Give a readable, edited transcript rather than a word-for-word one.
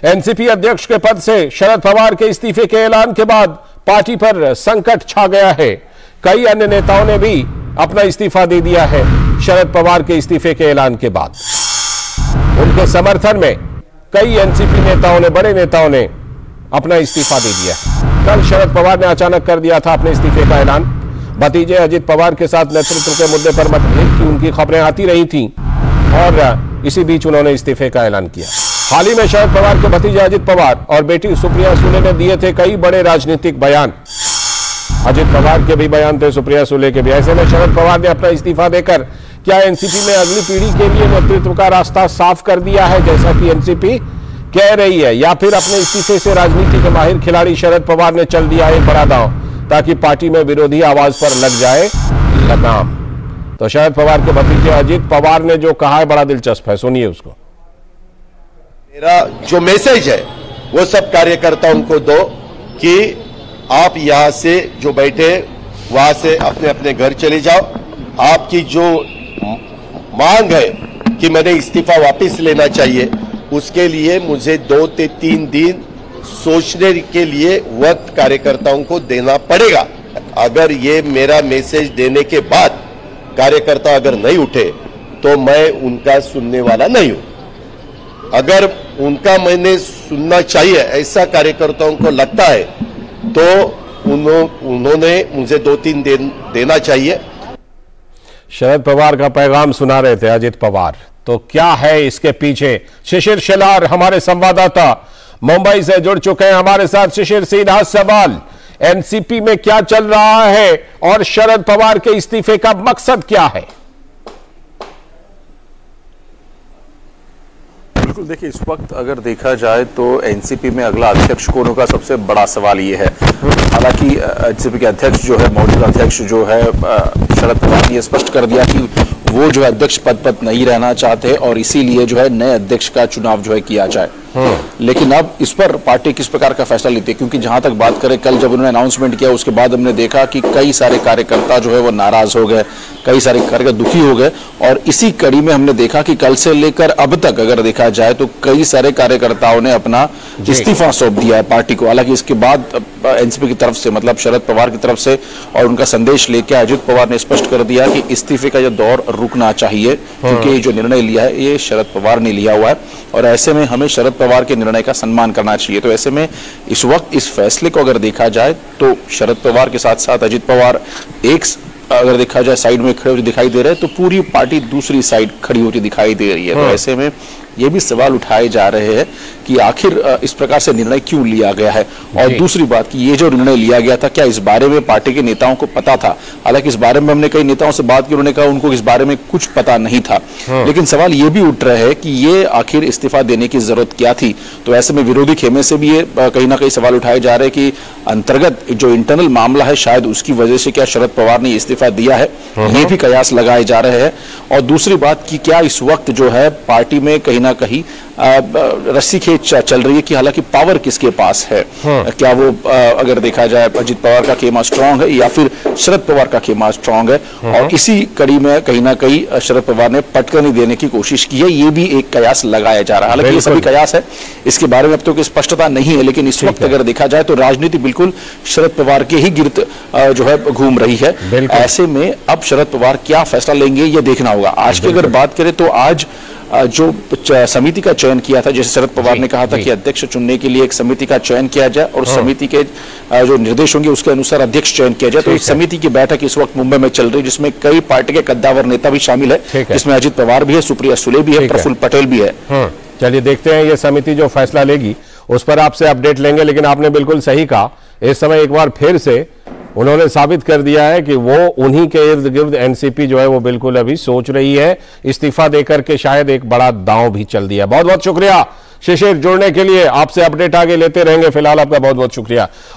NCP अध्यक्ष के पद से शरद पवार के इस्तीफे के ऐलान के बाद पार्टी पर संकट छा गया है। कई अन्य नेताओं ने भी अपना इस्तीफा दे दिया है। शरद पवार के इस्तीफे के ऐलान के बाद उनके समर्थन में कई एनसीपी नेताओं ने, बड़े नेताओं ने अपना इस्तीफा दे दिया। कल शरद पवार ने अचानक कर दिया था अपने इस्तीफे का ऐलान। भतीजे अजित पवार के साथ नेतृत्व के मुद्दे पर मतभेद की उनकी खबरें आती रही थीं और इसी बीच उन्होंने इस्तीफे का ऐलान किया। हाल ही में शरद पवार के भतीजे अजित पवार और बेटी सुप्रिया सुले ने दिए थे कई बड़े राजनीतिक बयान। अजित पवार के भी बयान थे, सुप्रिया सुले के भी। ऐसे में शरद पवार ने अपना इस्तीफा देकर क्या एनसीपी में अगली पीढ़ी के लिए नेतृत्व का रास्ता साफ कर दिया है, जैसा कि एनसीपी कह रही है, या फिर अपने इस्तीफे से राजनीति के माहिर खिलाड़ी शरद पवार ने चल दिया एक बड़ा दांव ताकि पार्टी में विरोधी आवाज पर लग जाए लगाम। तो शरद पवार के भतीजे अजित पवार ने जो कहा है बड़ा दिलचस्प है, सुनिए उसको। मेरा जो मैसेज है वो सब कार्यकर्ताओं को दो कि आप यहां से जो बैठे वहां से अपने अपने घर चले जाओ। आपकी जो मांग है कि मैंने इस्तीफा वापस लेना चाहिए, उसके लिए मुझे 2 से 3 दिन सोचने के लिए वक्त कार्यकर्ताओं को देना पड़ेगा। अगर ये मेरा मैसेज देने के बाद कार्यकर्ता अगर नहीं उठे तो मैं उनका सुनने वाला नहीं हूं। अगर उनका मैंने सुनना चाहिए ऐसा कार्यकर्ताओं को लगता है तो उन्होंने मुझे 2-3 दिन देना चाहिए। शरद पवार का पैगाम सुना रहे थे अजित पवार। तो क्या है इसके पीछे? शिशिर शेलार हमारे संवाददाता मुंबई से जुड़ चुके हैं हमारे साथ। शिशिर, सीधा सवाल, एनसीपी में क्या चल रहा है और शरद पवार के इस्तीफे का मकसद क्या है? बिल्कुल, देखिए इस वक्त अगर देखा जाए तो एनसीपी में अगला अध्यक्ष कौन होगा, सबसे बड़ा सवाल ये है। हालांकि एनसीपी के अध्यक्ष जो है, मौजूदा अध्यक्ष जो है शरद पवार ने स्पष्ट कर दिया कि वो जो है अध्यक्ष पद पर नहीं रहना चाहते और इसीलिए जो है नए अध्यक्ष का चुनाव जो है किया जाए। लेकिन अब इस पर पार्टी किस प्रकार का फैसला लेती है, क्योंकि जहां तक बात करें, कल जब उन्होंने अनाउंसमेंट किया उसके बाद हमने देखा कि कई सारे कार्यकर्ता जो है वो नाराज हो गए, कई सारे कार्यकर्ता दुखी हो गए और इसी कड़ी में हमने देखा कि कल से लेकर अब तक अगर देखा जाए तो कई सारे कार्यकर्ताओं ने अपना इस्तीफा सौंप दिया है पार्टी को। हालांकि इसके बाद एनसीपी की तरफ से, मतलब शरद पवार की तरफ से और उनका संदेश लेकर अजित पवार ने स्पष्ट कर दिया कि इस्तीफे का यह दौर रुकना चाहिए, क्योंकि जो निर्णय लिया है ये शरद पवार ने लिया हुआ है और ऐसे में हमें शरद पवार के निर्णय का सम्मान करना चाहिए। तो ऐसे में इस वक्त इस फैसले को अगर देखा जाए तो शरद पवार के साथ साथ अजित पवार एक अगर देखा जाए साइड में खड़े होते दिखाई दे रहे हैं, तो पूरी पार्टी दूसरी साइड खड़ी होती दिखाई दे रही है। तो ऐसे में ये भी सवाल उठाए जा रहे हैं कि आखिर इस प्रकार से निर्णय क्यों लिया गया है। और दूसरी बात कि ये जो निर्णय लिया गया था, क्या इस बारे में पार्टी के नेताओं को पता था? हालांकि इस बारे में हमने कई नेताओं से बात की, उन्होंने कहा उनको इस बारे में कुछ पता नहीं था। लेकिन सवाल ये भी उठ रहा है कि ये आखिर इस्तीफा देने की जरूरत क्या थी। तो ऐसे में विरोधी खेमे से भी ये कहीं ना कहीं सवाल उठाए जा रहे हैं कि अंतर्गत जो इंटरनल मामला है शायद उसकी वजह से क्या शरद पवार ने इस्तीफा दिया है, ये भी कयास लगाए जा रहे हैं। और दूसरी बात कि क्या इस वक्त जो है पार्टी में कहीं ना कहीं रस्सी खींच चल रही है कि हालांकि पावर किसके पास है, क्या वो अगर देखा जाए अजित पवार का खेमा स्ट्रांग है या फिर शरद पवार का खेमा स्ट्रांग है। और इसी कड़ी में कहीं ना कहीं शरद पवार ने पटकनी देने की कोशिश की है, ये भी एक कयास लगाया जा रहा है। हालांकि ये सभी कयास है, इसके बारे में अब तो कोई स्पष्टता नहीं है, लेकिन इस वक्त अगर देखा जाए तो राजनीति बिल्कुल शरद पवार के ही गिरद जो है घूम रही है। ऐसे में अब शरद पवार क्या फैसला लेंगे ये देखना होगा। आज की अगर बात करें तो आज जो समिति का चयन किया था, जैसे शरद पवार ने कहा था कि अध्यक्ष चुनने के लिए एक समिति का चयन किया जाए और समिति के जो निर्देश होंगे उसके अनुसार अध्यक्ष चयन किया जाए। तो इस समिति की बैठक इस वक्त मुंबई में चल रही है, जिसमें कई पार्टी के कद्दावर नेता भी शामिल है, जिसमें अजित पवार भी है, सुप्रिया सुले भी है, प्रफुल्ल पटेल भी है। चलिए देखते हैं ये समिति जो फैसला लेगी उस पर आपसे अपडेट लेंगे। लेकिन आपने बिल्कुल सही कहा, इस समय एक बार फिर से उन्होंने साबित कर दिया है कि वो उन्हीं के इर्द गिर्द एनसीपी जो है वो बिल्कुल अभी सोच रही है। इस्तीफा देकर के शायद एक बड़ा दांव भी चल दिया। बहुत बहुत शुक्रिया शिशिर जुड़ने के लिए, आपसे अपडेट आगे लेते रहेंगे। फिलहाल आपका बहुत बहुत शुक्रिया।